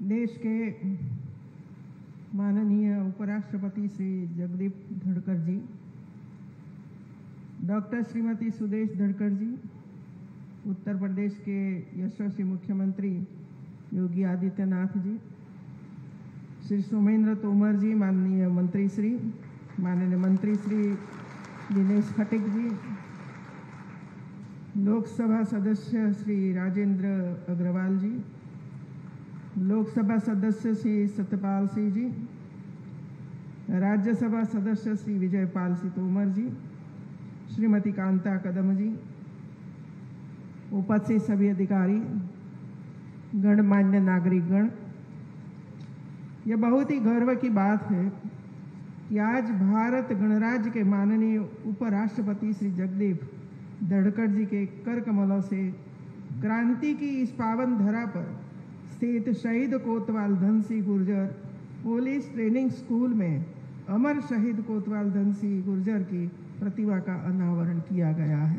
देश के माननीय उपराष्ट्रपति श्री जगदीप धनखड़ जी, डॉक्टर श्रीमती सुदेश धनखड़ जी, उत्तर प्रदेश के यशस्वी मुख्यमंत्री योगी आदित्यनाथ जी, श्री सोमेंद्र तोमर जी, माननीय मंत्री श्री दिनेश खटीक जी, लोकसभा सदस्य श्री राजेंद्र अग्रवाल जी, लोकसभा सदस्य श्री सत्यपाल सिंह जी, राज्यसभा सदस्य श्री विजयपाल सिंह तोमर जी, श्रीमती कांता कदम जी, उपस्थित सभी अधिकारी, गणमान्य नागरिकगण, यह बहुत ही गर्व की बात है कि आज भारत गणराज्य के माननीय उपराष्ट्रपति श्री जगदीप धनखड़ जी के कर कमलों से क्रांति की इस पावन धरा पर स्थित शहीद कोतवाल Dhan Singh Gurjar police training school में अमर शहीद कोतवाल धन सिंह गुर्जर की प्रतिमा का अनावरण किया गया है।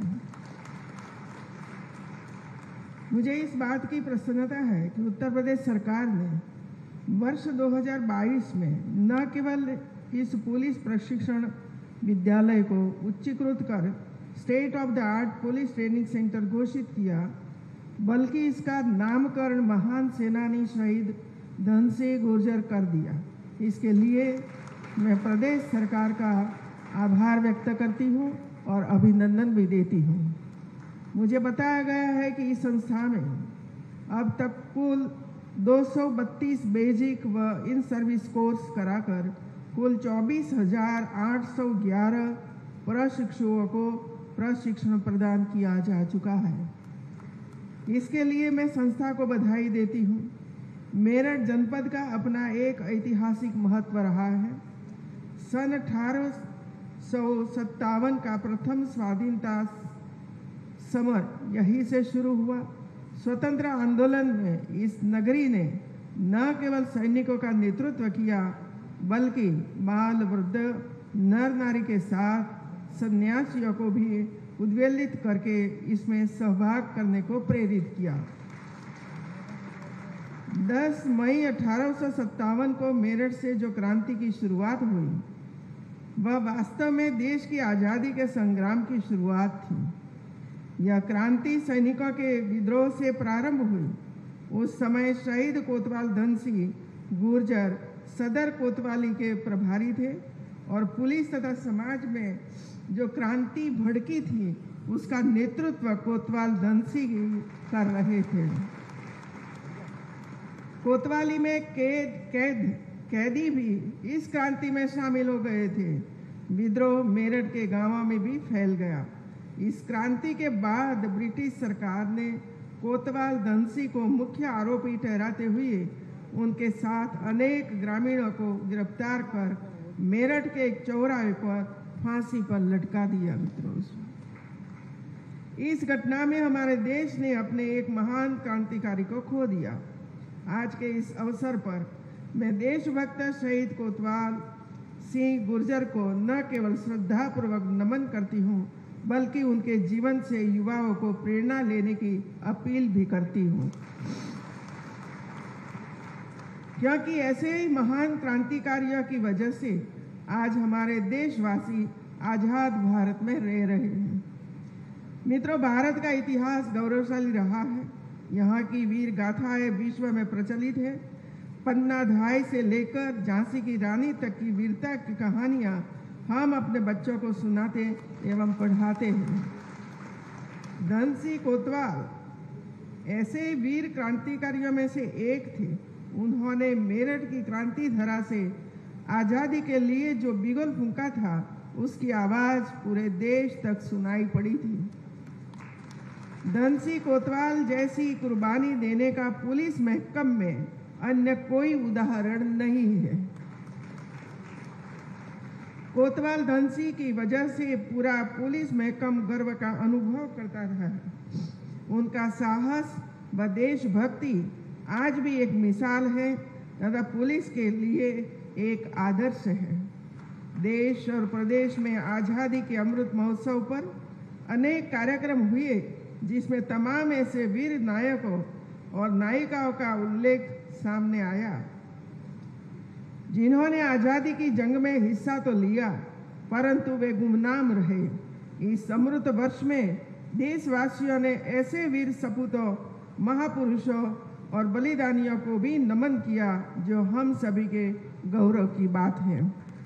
मुझे इस बात की प्रसन्नता है कि उत्तर प्रदेश सरकार ने वर्ष 2022 में न केवल इस पुलिस प्रशिक्षण विद्यालय को उच्चीकृत कर state of the art police training centre घोषित किया, बल्कि इसका नामकरण महान सेनानी शहीद धन सिंह गुर्जर कर दिया। इसके लिए मैं प्रदेश सरकार का आभार व्यक्त करती हूँ और अभिनंदन भी देती हूँ। मुझे बताया गया है कि इस संस्था में अब तक कुल 232 बेसिक व इन सर्विस कोर्स कराकर कुल 24,811 प्रशिक्षुओं को प्रशिक्षण प्रदान किया जा चुका है। इसके लिए मैं संस्था को बधाई देती हूँ। मेरठ जनपद का अपना एक ऐतिहासिक महत्व रहा है। सन 1857 का प्रथम स्वाधीनता समर यहीं से शुरू हुआ। स्वतंत्र आंदोलन में इस नगरी ने न केवल सैनिकों का नेतृत्व किया, बल्कि बाल वृद्ध नर नारी के साथ सन्यासियों को भी उद्वेलित करके इसमें सहभाग करने को प्रेरित किया। 10 मई 1857 को मेरठ से जो क्रांति की शुरुआत हुई, वह वास्तव में देश की आज़ादी के संग्राम की शुरुआत थी। यह क्रांति सैनिकों के विद्रोह से प्रारंभ हुई। उस समय शहीद कोतवाल धन सिंह गुर्जर सदर कोतवाली के प्रभारी थे और पुलिस तथा समाज में जो क्रांति भड़की थी, उसका नेतृत्व कोतवाल धन सिंह कर रहे थे। कोतवाली में कैदी भी इस क्रांति में शामिल हो गए थे। विद्रोह मेरठ के गांवों में भी फैल गया। इस क्रांति के बाद ब्रिटिश सरकार ने कोतवाल धन सिंह को मुख्य आरोपी ठहराते हुए उनके साथ अनेक ग्रामीणों को गिरफ्तार कर मेरठ के एक चौराहे पर फांसी पर लटका दिया। मित्रों, इस घटना में हमारे देश ने अपने एक महान क्रांतिकारी को खो दिया। आज के इस अवसर पर मैं देशभक्त शहीद कोतवाल सिंह गुर्जर को न केवल श्रद्धापूर्वक नमन करती हूँ, बल्कि उनके जीवन से युवाओं को प्रेरणा लेने की अपील भी करती हूँ, क्योंकि ऐसे ही महान क्रांतिकारियों की वजह से आज हमारे देशवासी आजाद भारत में रह रहे हैं। मित्रों, भारत का इतिहास गौरवशाली रहा है। यहाँ की वीर गाथाएं विश्व में प्रचलित है। पन्ना धाय से लेकर झांसी की रानी तक की वीरता की कहानियाँ हम अपने बच्चों को सुनाते एवं पढ़ाते हैं। धन सिंह कोतवाल ऐसे वीर क्रांतिकारियों में से एक थे। उन्होंने मेरठ की क्रांति धरा से आज़ादी के लिए जो बिगुल फूंका था, उसकी आवाज़ पूरे देश तक सुनाई पड़ी थी। धन सिंह कोतवाल जैसी कुर्बानी देने का पुलिस महकम में अन्य कोई उदाहरण नहीं है। कोतवाल धन सिंह की वजह से पूरा पुलिस महकम गर्व का अनुभव करता रहा है। उनका साहस व देशभक्ति आज भी एक मिसाल है तथा पुलिस के लिए एक आदर्श है। देश और प्रदेश में आज़ादी के अमृत महोत्सव पर अनेक कार्यक्रम हुए, जिसमें तमाम ऐसे वीर नायकों और नायिकाओं का उल्लेख सामने आया। जिन्होंने आज़ादी की जंग में हिस्सा तो लिया, परंतु वे गुमनाम रहे। इस अमृत वर्ष में देशवासियों ने ऐसे वीर सपूतों, महापुरुषों और बलिदानियों को भी नमन किया जो हम सभी के गौरव की बात है।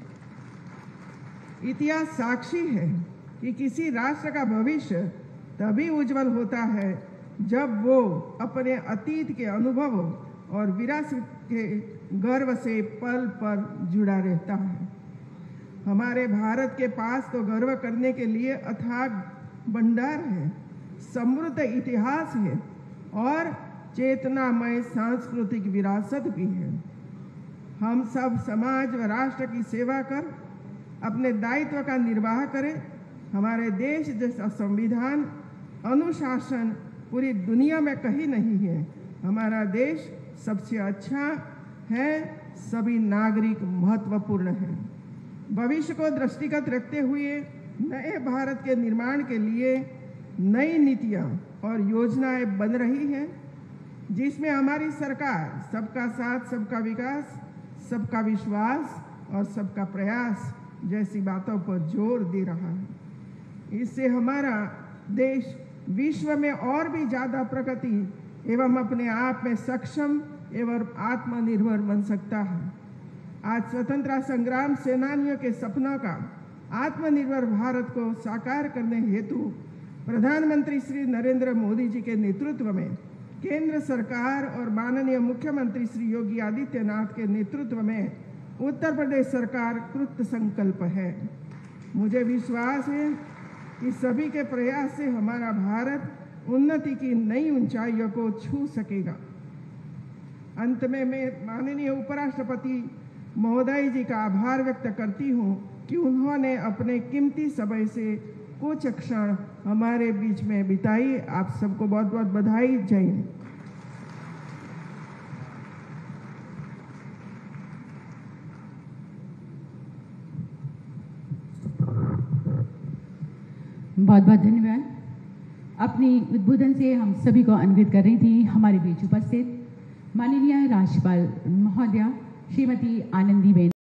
इतिहास साक्षी है कि किसी राष्ट्र का भविष्य तभी उज्जवल होता है जब वो अपने अतीत के अनुभवों और विरासत के गर्व से पल पल जुड़ा रहता है। हमारे भारत के पास तो गर्व करने के लिए अथाग भंडार है, समृद्ध इतिहास है और चेतनामय सांस्कृतिक विरासत भी है। हम सब समाज व राष्ट्र की सेवा कर अपने दायित्व का निर्वाह करें। हमारे देश जैसा संविधान, अनुशासन पूरी दुनिया में कहीं नहीं है। हमारा देश सबसे अच्छा है, सभी नागरिक महत्वपूर्ण हैं। भविष्य को दृष्टिगत रखते हुए नए भारत के निर्माण के लिए नई नीतियां और योजनाएं बन रही हैं, जिसमें हमारी सरकार सबका साथ, सबका विकास, सबका विश्वास और सबका प्रयास जैसी बातों पर जोर दे रहा है। इससे हमारा देश विश्व में और भी ज़्यादा प्रगति एवं अपने आप में सक्षम एवं आत्मनिर्भर बन सकता है। आज स्वतंत्रता संग्राम सेनानियों के सपनों का आत्मनिर्भर भारत को साकार करने हेतु प्रधानमंत्री श्री नरेंद्र मोदी जी के नेतृत्व में केंद्र सरकार और माननीय मुख्यमंत्री श्री योगी आदित्यनाथ के नेतृत्व में उत्तर प्रदेश सरकार कृत संकल्प है। मुझे विश्वास है कि सभी के प्रयास से हमारा भारत उन्नति की नई ऊंचाइयों को छू सकेगा। अंत में मैं माननीय उपराष्ट्रपति महोदय जी का आभार व्यक्त करती हूँ कि उन्होंने अपने कीमती समय से कुछ क्षण हमारे बीच में बिताई। आप सबको बहुत बहुत बधाई। जय हिंद। बहुत बहुत धन्यवाद। अपनी उद्बोधन से हम सभी को अन्वित कर रही थी हमारे बीच उपस्थित माननीय राज्यपाल महोदया श्रीमती आनंदीबेन